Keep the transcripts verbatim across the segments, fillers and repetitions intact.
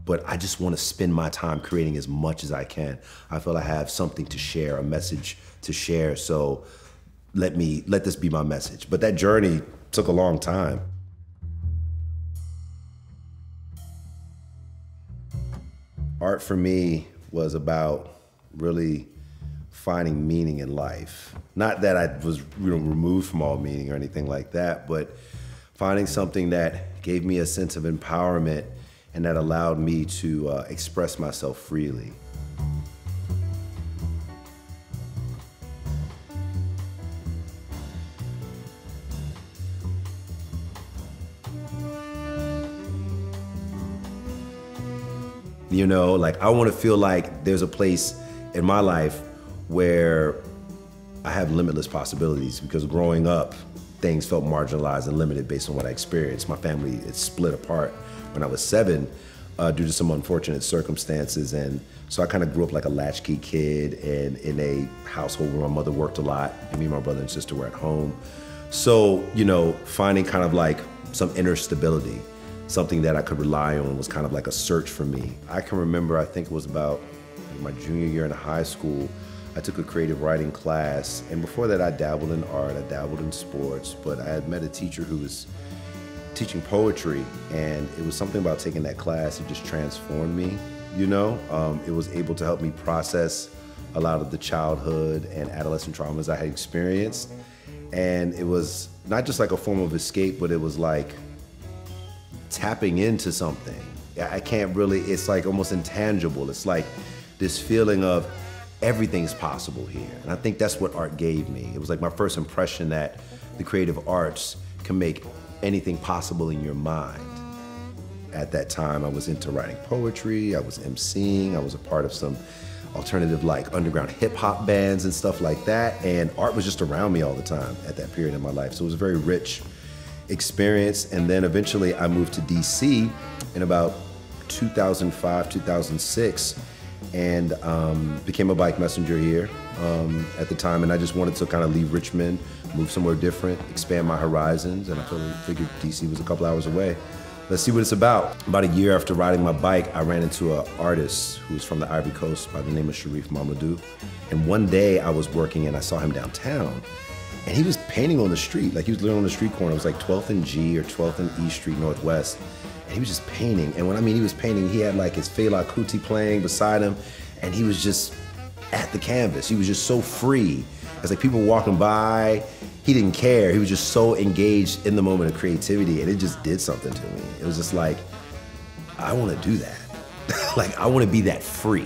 but I just want to spend my time creating as much as I can. I feel I have something to share, a message to share, so let me, let this be my message. But that journey took a long time. Art for me was about really finding meaning in life. Not that I was, you know, removed from all meaning or anything like that, but finding something that gave me a sense of empowerment and that allowed me to uh, express myself freely. You know, like I want to feel like there's a place in my life where I have limitless possibilities, because growing up, things felt marginalized and limited based on what I experienced. My family, it split apart when I was seven uh, due to some unfortunate circumstances. And so I kind of grew up like a latchkey kid and in a household where my mother worked a lot and me and my brother and sister were at home. So, you know, finding kind of like some inner stability, something that I could rely on, was kind of like a search for me. I can remember, I think it was about my junior year in high school, I took a creative writing class, and before that I dabbled in art, I dabbled in sports, but I had met a teacher who was teaching poetry, and it was something about taking that class that just transformed me, you know? Um, it was able to help me process a lot of the childhood and adolescent traumas I had experienced, and it was not just like a form of escape, but it was like tapping into something. I can't really, it's like almost intangible. It's like this feeling of everything's possible here. And I think that's what art gave me. It was like my first impression that the creative arts can make anything possible in your mind. At that time, I was into writing poetry, I was emceeing, I was a part of some alternative like underground hip hop bands and stuff like that. And art was just around me all the time at that period in my life. So it was a very rich experience. And then eventually I moved to D C in about two thousand five, two thousand six, and um, became a bike messenger here um, at the time. And I just wanted to kind of leave Richmond, move somewhere different, expand my horizons. And I figured D C was a couple hours away. Let's see what it's about. About a year after riding my bike, I ran into an artist who's from the Ivory Coast by the name of Sharif Mamadou. And one day I was working and I saw him downtown, and he was painting on the street. Like he was literally on the street corner. It was like twelfth and G or twelfth and E Street Northwest. And he was just painting. And when I mean he was painting, he had like his Fela Kuti playing beside him, and he was just at the canvas. He was just so free. It's like people walking by, he didn't care. He was just so engaged in the moment of creativity, and it just did something to me. It was just like, I want to do that. Like, I want to be that free.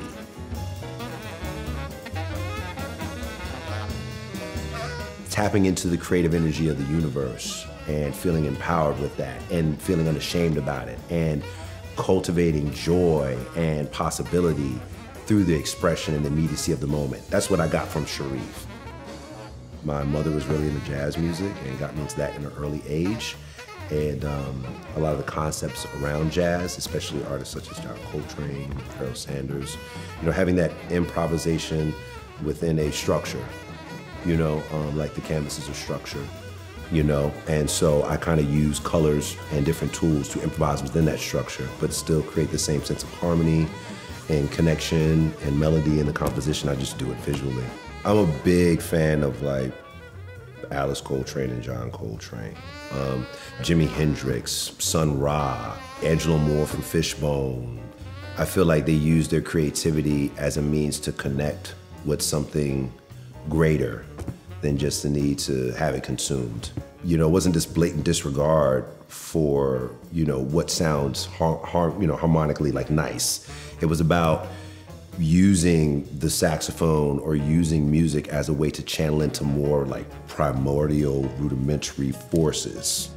Tapping into the creative energy of the universe and feeling empowered with that and feeling unashamed about it and cultivating joy and possibility through the expression and immediacy of the moment. That's what I got from Sharif. My mother was really into jazz music and got me into that in an early age. And um, a lot of the concepts around jazz, especially artists such as John Coltrane, Pharoah Sanders, you know, having that improvisation within a structure, you know, um, like the canvas is a structure, you know, and so I kind of use colors and different tools to improvise within that structure, but still create the same sense of harmony and connection and melody in the composition. I just do it visually. I'm a big fan of like Alice Coltrane and John Coltrane, um, Jimi Hendrix, Sun Ra, Angelo Moore from Fishbone. I feel like they use their creativity as a means to connect with something greater than just the need to have it consumed. You know, it wasn't this blatant disregard for, you know, what sounds har har you know, harmonically like nice. It was about using the saxophone or using music as a way to channel into more like primordial, rudimentary forces.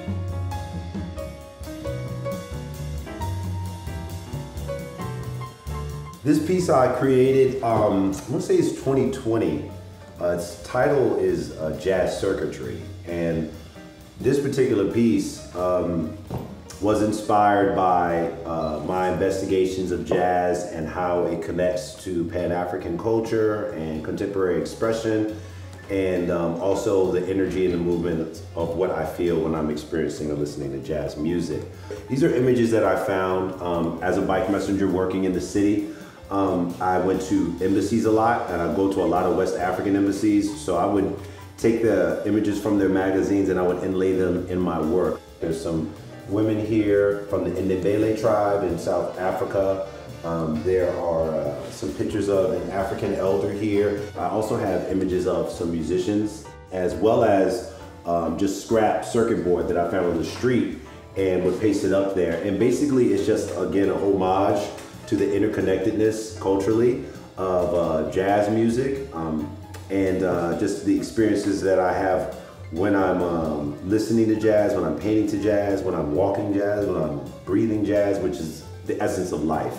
This piece I created, um, I want to say it's twenty twenty. Uh, its title is uh, Jazz Circuitry, and this particular piece um, was inspired by uh, my investigations of jazz and how it connects to Pan-African culture and contemporary expression, and um, also the energy and the movement of what I feel when I'm experiencing or listening to jazz music. These are images that I found um, as a bike messenger working in the city. Um, I went to embassies a lot, and I go to a lot of West African embassies, so I would take the images from their magazines and I would inlay them in my work. There's some women here from the Ndebele tribe in South Africa. Um, there are uh, some pictures of an African elder here. I also have images of some musicians, as well as um, just scrap circuit board that I found on the street and would paste it up there. And basically it's just, again, a homage to the interconnectedness culturally of uh, jazz music um, and uh, just the experiences that I have when I'm um, listening to jazz, when I'm painting to jazz, when I'm walking jazz, when I'm breathing jazz, which is the essence of life.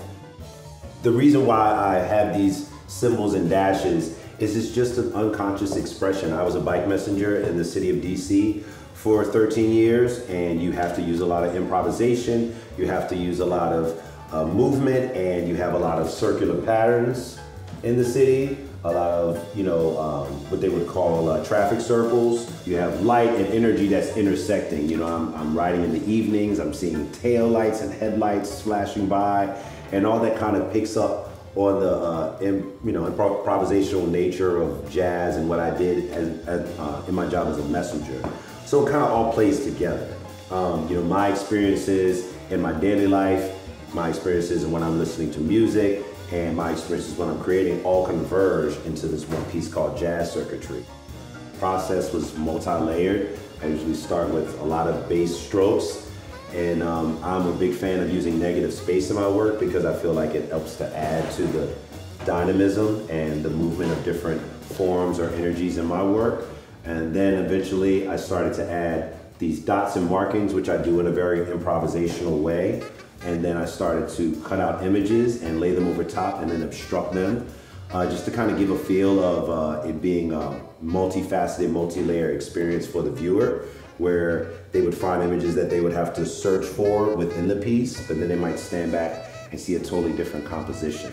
The reason why I have these symbols and dashes is it's just an unconscious expression. I was a bike messenger in the city of D C for thirteen years, and you have to use a lot of improvisation, you have to use a lot of uh, movement, and you have a lot of circular patterns in the city, a lot of, you know, um, what they would call uh, traffic circles. You have light and energy that's intersecting. You know, I'm, I'm riding in the evenings, I'm seeing tail lights and headlights flashing by, and all that kind of picks up on the uh, in, you know, improvisational nature of jazz and what I did as, as, uh, in my job as a messenger. So it kind of all plays together. Um, you know, my experiences in my daily life, my experiences when I'm listening to music, and my experiences when I'm creating all converge into this one piece called Jazz Circuitry. The process was multi-layered. I usually start with a lot of bass strokes, and um, I'm a big fan of using negative space in my work because I feel like it helps to add to the dynamism and the movement of different forms or energies in my work. And then eventually I started to add these dots and markings, which I do in a very improvisational way. And then I started to cut out images and lay them over top and then obstruct them, uh, just to kind of give a feel of uh, it being a multifaceted, multi-layer experience for the viewer, where they would find images that they would have to search for within the piece, but then they might stand back and see a totally different composition.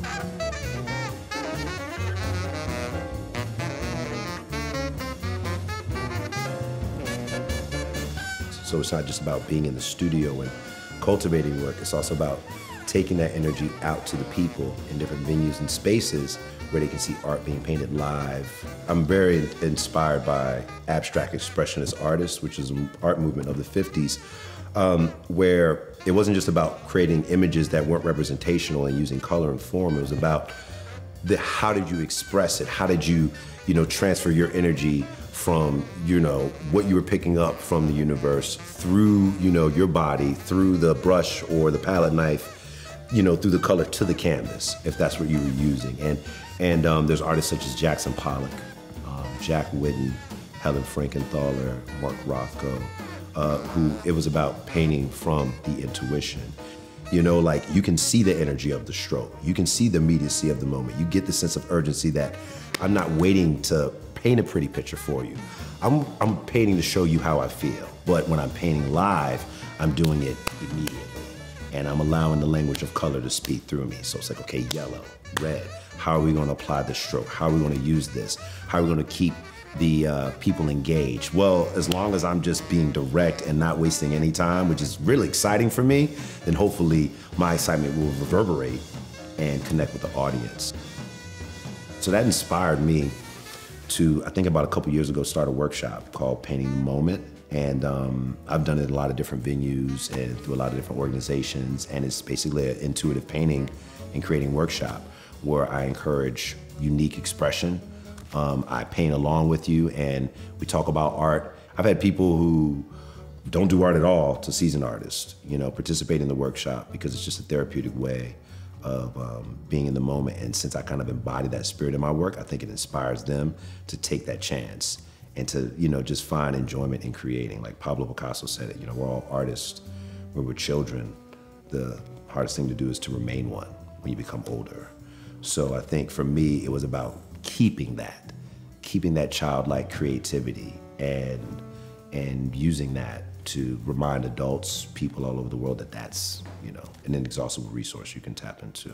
So it's not just about being in the studio and cultivating work, it's also about taking that energy out to the people in different venues and spaces where they can see art being painted live. I'm very inspired by abstract expressionist artists, which is an art movement of the fifties, um, where it wasn't just about creating images that weren't representational and using color and form. It was about the how did you express it? How did you, you know, transfer your energy from, you know, what you were picking up from the universe through, you know, your body, through the brush or the palette knife, you know, through the color to the canvas, if that's what you were using. And and um, there's artists such as Jackson Pollock, um, Jack Whitten, Helen Frankenthaler, Mark Rothko, uh, who it was about painting from the intuition. You know, like you can see the energy of the stroke. You can see the immediacy of the moment. You get the sense of urgency that I'm not waiting to paint a pretty picture for you. I'm, I'm painting to show you how I feel. But when I'm painting live, I'm doing it immediately. And I'm allowing the language of color to speak through me. So it's like, okay, yellow, red. How are we gonna apply the stroke? How are we gonna use this? How are we gonna keep the uh, people engaged? Well, as long as I'm just being direct and not wasting any time, which is really exciting for me, then hopefully my excitement will reverberate and connect with the audience. So that inspired me to, I think about a couple years ago, start a workshop called Painting the Moment. And um, I've done it at a lot of different venues and through a lot of different organizations. And it's basically an intuitive painting and creating workshop where I encourage unique expression. Um, I paint along with you and we talk about art. I've had people who don't do art at all to seasoned artists, you know, participate in the workshop because it's just a therapeutic way of um, being in the moment. And since I kind of embody that spirit in my work, I think it inspires them to take that chance and to, you know, just find enjoyment in creating. Like Pablo Picasso said it, you know, we're all artists. When we're children, the hardest thing to do is to remain one when you become older. So I think for me, it was about keeping that, keeping that childlike creativity and, and using that to remind adults, people all over the world that that's, you know, an inexhaustible resource you can tap into.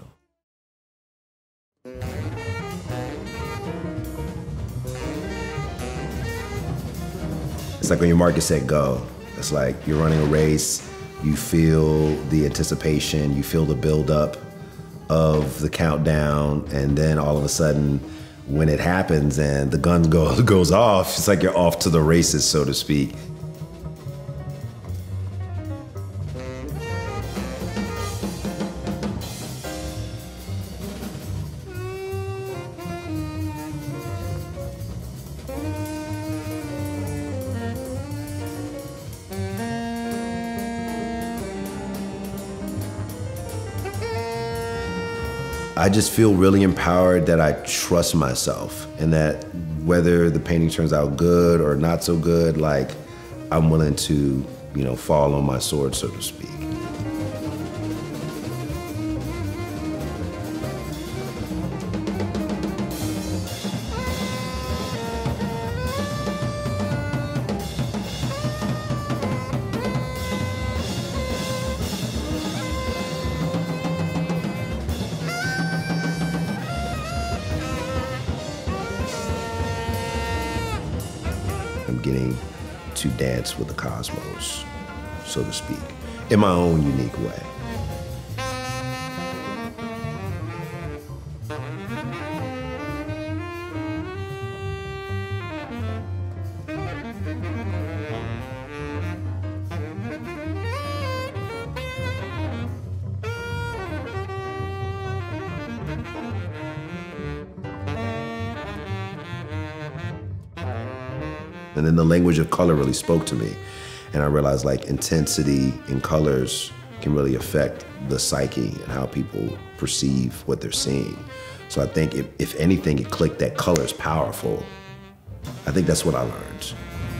It's like when your market set go. It's like you're running a race, you feel the anticipation, you feel the buildup of the countdown, and then all of a sudden, when it happens and the gun go, goes off, it's like you're off to the races, so to speak. I just feel really empowered that I trust myself, and that whether the painting turns out good or not so good, like, I'm willing to, you know, fall on my sword, so to speak. I'm getting to dance with the cosmos, so to speak, in my own unique way. And then the language of color really spoke to me. And I realized, like, intensity in colors can really affect the psyche and how people perceive what they're seeing. So I think if, if anything, it clicked that color is powerful. I think that's what I learned.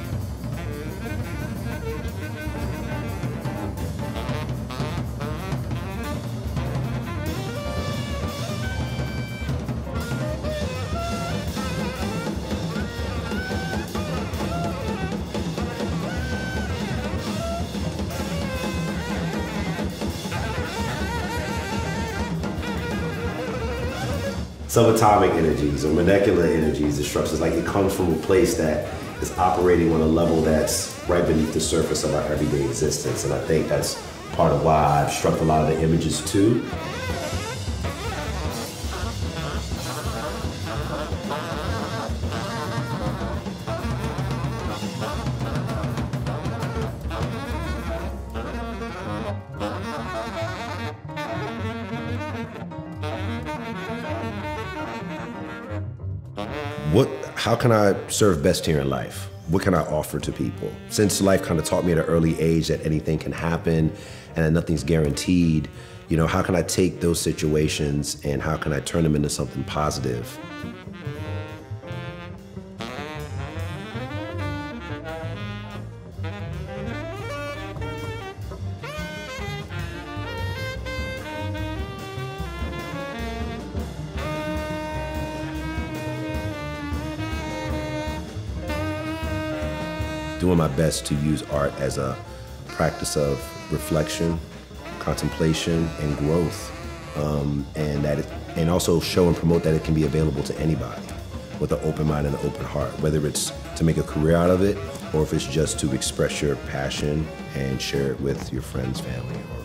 Subatomic energies or molecular energies, the structures, like, it comes from a place that is operating on a level that's right beneath the surface of our everyday existence. And I think that's part of why I've struck a lot of the images too. What, how can I serve best here in life? What can I offer to people? Since life kind of taught me at an early age that anything can happen and that nothing's guaranteed, you know, how can I take those situations and how can I turn them into something positive? Doing my best to use art as a practice of reflection, contemplation, and growth, um, and that it, and also show and promote that it can be available to anybody with an open mind and an open heart, whether it's to make a career out of it or if it's just to express your passion and share it with your friends, family, or